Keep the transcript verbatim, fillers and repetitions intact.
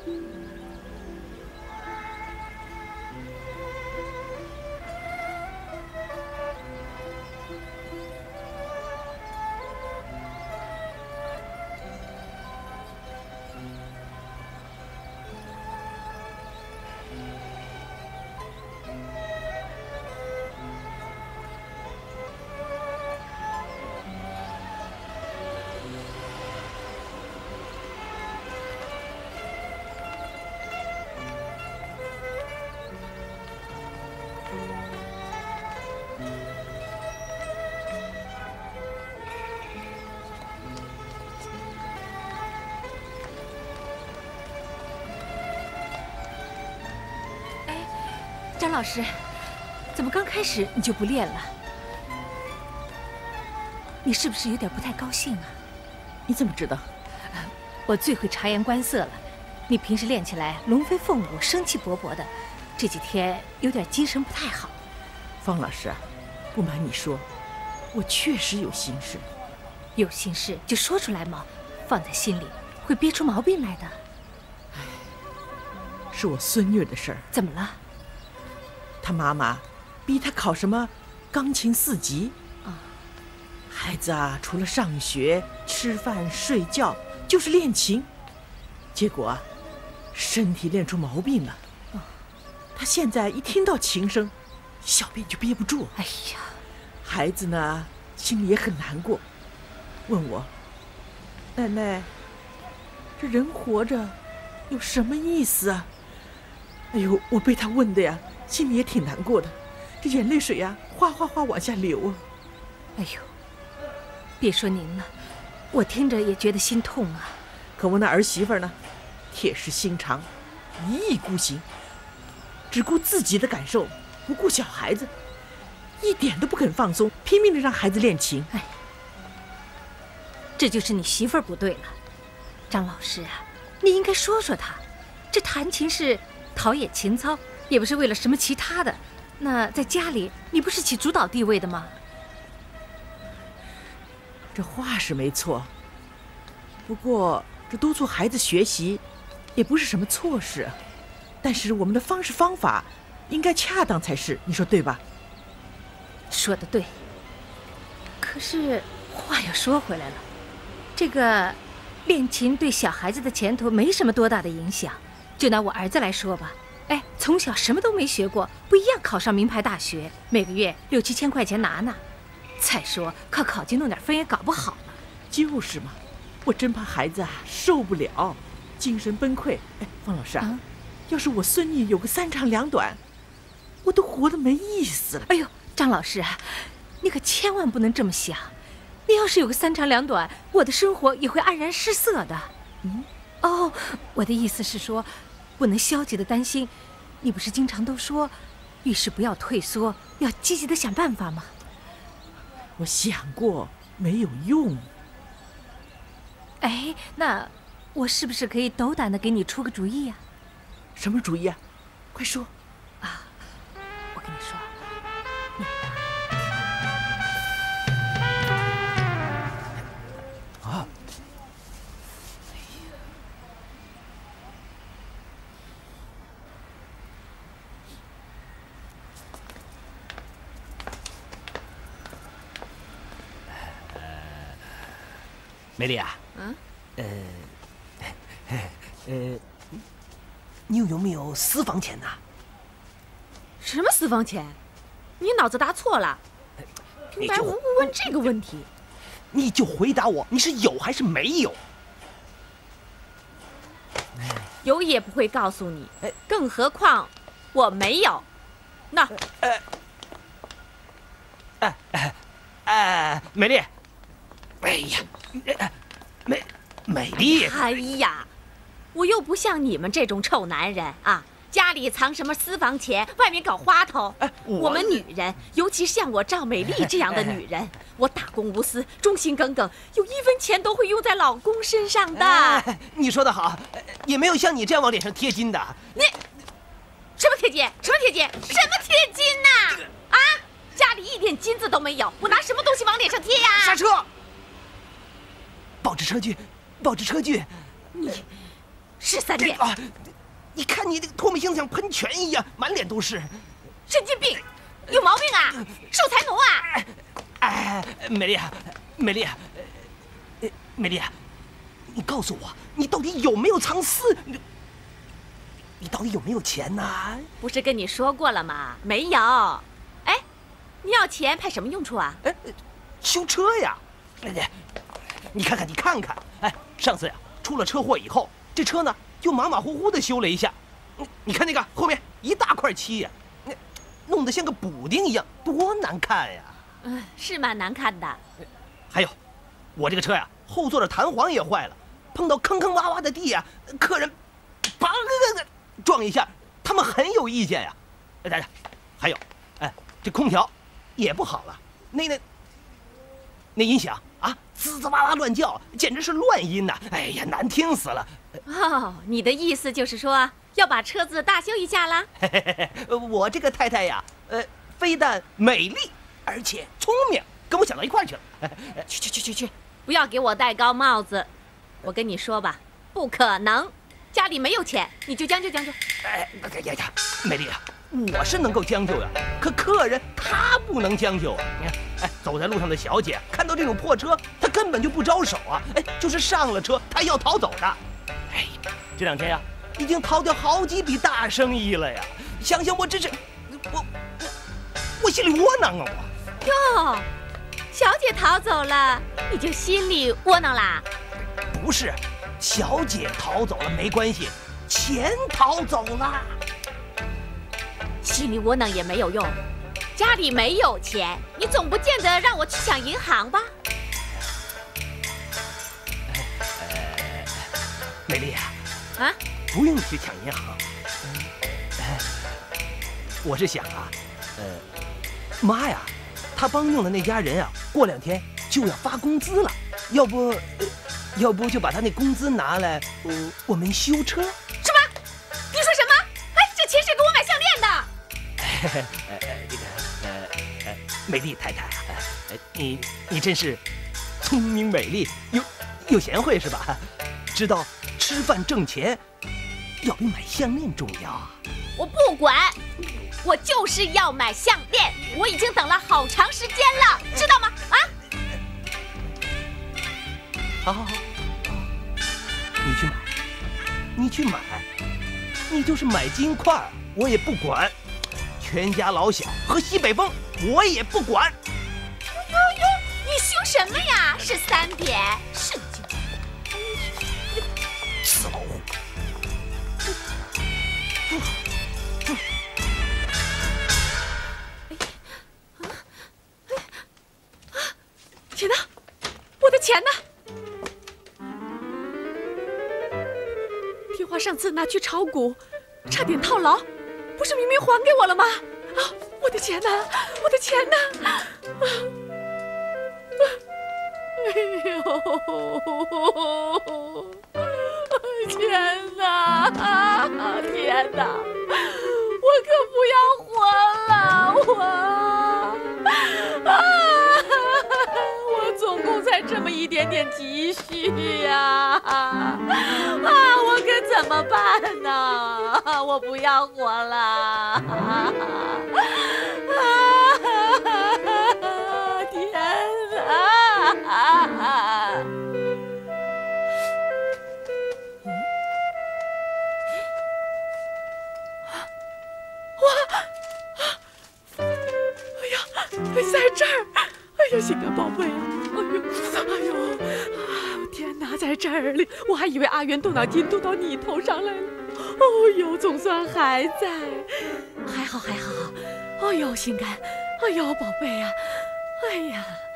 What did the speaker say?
张老师，怎么刚开始你就不练了？你是不是有点不太高兴啊？ 你怎么知道？ 我最会察言观色了。你平时练起来龙飞凤舞、生气勃勃的，这几天有点精神不太好。 方老师啊，不瞒你说，我确实有心事。 有心事就说出来嘛，放在心里会憋出毛病来的。 唉，是我孙女的事儿。 怎么了？ 他妈妈逼他考什么钢琴四级啊？孩子啊，除了上学、吃饭、睡觉，就是练琴。结果啊，身体练出毛病了。他现在一听到琴声，小便就憋不住。 哎呀， 孩子呢，心里也很难过，问我：“奶奶，这人活着有什么意思啊？”哎呦，我被他问的呀，心里也挺难过的，这眼泪水呀，哗哗哗往下流啊。 哎呦，别说您了，我听着也觉得心痛啊。 可我那儿媳妇呢，铁石心肠，一意孤行，只顾自己的感受，不顾小孩子，一点都不肯放松，拼命的让孩子练琴。 哎，这就是你媳妇儿不对了，张老师啊，你应该说说她，这弹琴是陶冶情操，也不是为了什么其他的。那在家里，你不是起主导地位的吗？ 这话是没错，不过这督促孩子学习，也不是什么错事。但是我们的方式方法应该恰当才是，你说对吧？ 说得对。可是话又说回来了，这个练琴对小孩子的前途没什么多大的影响。就拿我儿子来说吧，哎，从小什么都没学过，不一样考上名牌大学，每个月六七千块钱拿呢。再说靠考级弄点分也搞不好了。 就是嘛，我真怕孩子啊受不了，精神崩溃。哎，方老师啊，啊要是我孙女有个三长两短，我都活得没意思了。 哎呦，张老师啊，你可千万不能这么想。你要是有个三长两短，我的生活也会黯然失色的。嗯，哦，我的意思是说，不能消极的担心。你不是经常都说，遇事不要退缩，要积极的想办法吗？ 我想过，没有用。 哎，那我是不是可以斗胆的给你出个主意呀？ 什么主意啊？快说。 啊，我跟你说，你啊，梅丽啊，嗯，呃，呃，你有没有私房钱呐？ 什么私房钱？你脑子答错了，平白无故问这个问题。 你就回答我，你是有还是没有？ 有也不会告诉你，更何况我没有。那， 哎，哎哎哎，美丽，哎呀，美美丽， 哎呀，我又不像你们这种臭男人啊！家里藏什么私房钱，外面搞花头。哎、我, 我们女人，尤其像我赵美丽这样的女人，我打工无私，忠心耿耿，有一分钱都会用在老公身上的。 哎、你说得好，也没有像你这样往脸上贴金的。 你什么贴金？什么贴金？什么贴金呐？啊！家里一点金子都没有，我拿什么东西往脸上贴呀？ 刹车！保持车距，保持车距。 你。什是三点。 啊，你看你这个唾沫星子像喷泉一样，满脸都是。 神经病，有毛病啊！守财奴啊！ 哎，美丽啊，美丽啊，呃，美丽啊，你告诉我，你到底有没有藏私？你你到底有没有钱呢？ 不是跟你说过了吗？没有。哎，你要钱派什么用处啊？ 哎，修车呀。哎，你看看，你看看，哎，上次呀出了车祸以后，这车呢就马马虎虎的修了一下。你看那个后面一大块漆呀，那弄得像个补丁一样，多难看呀！ 嗯，是蛮难看的。 还有，我这个车呀，后座的弹簧也坏了，碰到坑坑洼洼的地呀，客人砰撞一下，他们很有意见呀。哎，大家，还有，哎，这空调也不好了，那那那音响啊，滋滋哇哇乱叫，简直是乱音呐！哎呀，难听死了。 哦，你的意思就是说要把车子大修一下啦？ 嘿嘿嘿，我这个太太呀，呃，非但美丽，而且聪明，跟我想到一块儿去了。 去去去去去，不要给我戴高帽子！我跟你说吧，不可能，家里没有钱，你就将就将就。 哎呀呀呀，美丽啊，我是能够将就呀，可客人他不能将就啊。你看，哎，走在路上的小姐看到这种破车，她根本就不招手啊，哎，就是上了车，她要逃走的。哎，这两天呀，已经逃掉好几笔大生意了呀！想想我真是，我我我心里窝囊啊！我哟，小姐逃走了，你就心里窝囊啦？ 不是，小姐逃走了没关系，钱逃走了， 心里窝囊也没有用。家里没有钱，你总不见得让我去抢银行吧？ 呃，美丽啊， 啊， 不用去抢银行。呃，我是想啊，呃，妈呀，她帮用的那家人啊，过两天就要发工资了，要不，呃、要不就把他那工资拿来，呃，我们修车。 什么？你说什么？哎，这钱是给我买项链的。 呃呃，这个呃呃，美丽太太，呃，你你真是聪明美丽又又贤惠是吧？知道吃饭挣钱要比买项链重要啊！ 我不管，我就是要买项链，我已经等了好长时间了，知道吗？啊！ 好好好，你去买，你去买，你就是买金块，我也不管。全家老小和西北风，我也不管。 哟哟，你凶什么呀？是三点，神经病！ 死老虎！ 钱呢？我的钱呢？听话上次拿去炒股，差点套牢。不是明明还给我了吗？啊，我的钱呢？我的钱呢？啊！哎呦，天哪！天哪！我可不要活了！我啊！我总共才这么一点点积蓄呀！啊！我可怎么办呢？我不要活了！啊！天哪！哇！哎呀，在这儿！哎呀，心肝宝贝啊！哎呦，哎呦！天哪，在这儿里，我还以为阿元动脑筋动到你头上来了。哦呦，总算还在，还好还好。哎呦，心肝，哎呦，宝贝呀，哎呀。